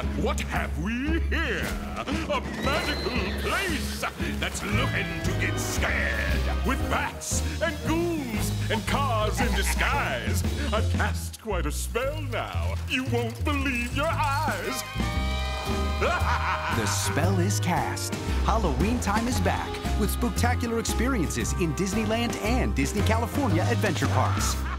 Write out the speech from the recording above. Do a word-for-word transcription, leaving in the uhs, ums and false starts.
what have we here? A magical place that's looking to get scared. With bats and ghouls and cars in disguise. I've cast quite a spell now. You won't believe your eyes. The spell is cast. Halloween time is back with spectacular experiences in Disneyland and Disney California Adventure Parks.